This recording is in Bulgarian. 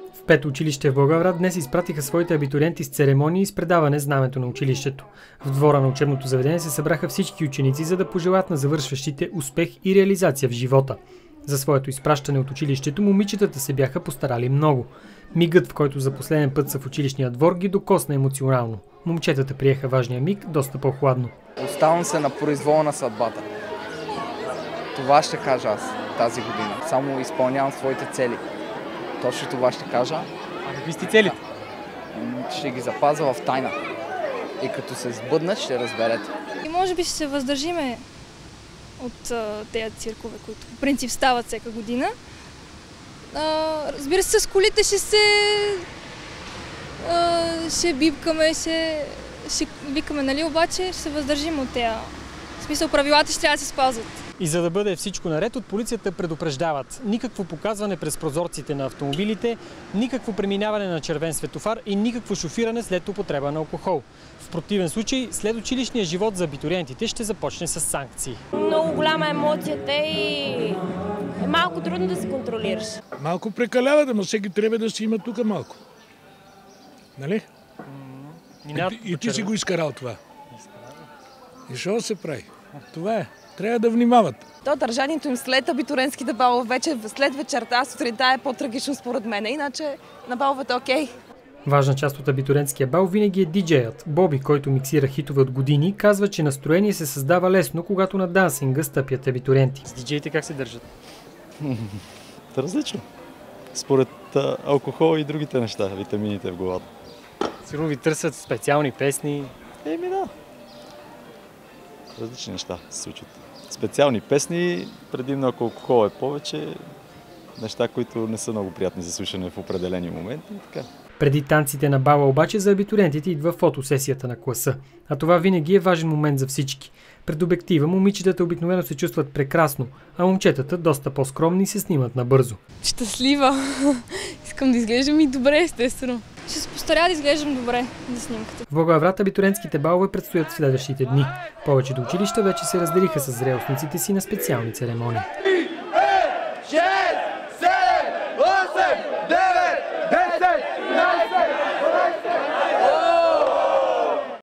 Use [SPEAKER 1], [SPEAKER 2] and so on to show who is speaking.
[SPEAKER 1] В пето училище в Благоевград днес изпратиха своите абитуриенти с церемонии с предаване знамето на училището. В двора на учебното заведение се събраха всички ученици, за да пожелат на завършващите успех и реализация в живота. За своето изпращане от училището момичетата се бяха постарали много. Мигът, в който за последен път са в училищния двор, ги докосна емоционално. Момчетата приеха важния миг доста по-хладно.
[SPEAKER 2] Оставам се на произвола на съдбата. Това ще кажа аз тази година. Само изпълнявам своите цели. Точно това ще кажа.
[SPEAKER 1] А какви сте целите?
[SPEAKER 2] Ще ги запазя в тайна. И като се сбъднат, ще разберете.
[SPEAKER 3] И може би ще се въздържиме от тези циркове, които по принцип стават всяка година. Разбира се, с колите ще бипкаме, ще викаме, нали, обаче ще се въздържим от тези. В смисъл, правилата ще трябва да се спазват.
[SPEAKER 1] И за да бъде всичко наред, от полицията предупреждават: никакво показване през прозорците на автомобилите, никакво преминаване на червен светофар и никакво шофиране след употреба на алкохол. В противен случай, след училищния живот за абитуриентите ще започне с санкции.
[SPEAKER 4] Много голяма емоцията и е малко трудно да се контролираш.
[SPEAKER 5] Малко прекаляват, но всеки трябва да си има тук малко. Нали? И ти си го изкарал това. И що се прави? Това е. Трябва да внимават.
[SPEAKER 6] То държанието им след абитуренските балове, вече след вечерта, сутринта е по-трагично според мен, иначе на баловете окей.
[SPEAKER 1] Важна част от абитуриентския бал винаги е диджеят. Боби, който миксира хитове от години, казва, че настроение се създава лесно, когато на дансинга стъпят абитуриенти. С диджеите как се държат?
[SPEAKER 7] Различно. Според алкохол и другите неща, витамините в главата.
[SPEAKER 1] Сигурно ви търсят специални песни.
[SPEAKER 7] Да. Различни неща се случват. Специални песни, предимно ако алкохол е повече, неща, които не са много приятни за слушане в определени моменти. Така.
[SPEAKER 1] Преди танците на бала обаче за абитуриентите идва фотосесията на класа. А това винаги е важен момент за всички. Пред обектива момичетата обикновено се чувстват прекрасно, а момчетата доста по-скромни се снимат набързо.
[SPEAKER 3] Щастлива. Искам да изглеждам и добре, естествено. Ще се постаря да изглеждам добре за снимката.
[SPEAKER 1] В Благоевград абитуриентските балове предстоят в следващите дни. Повечето училища вече се разделиха с зрелостниците си на специални церемонии.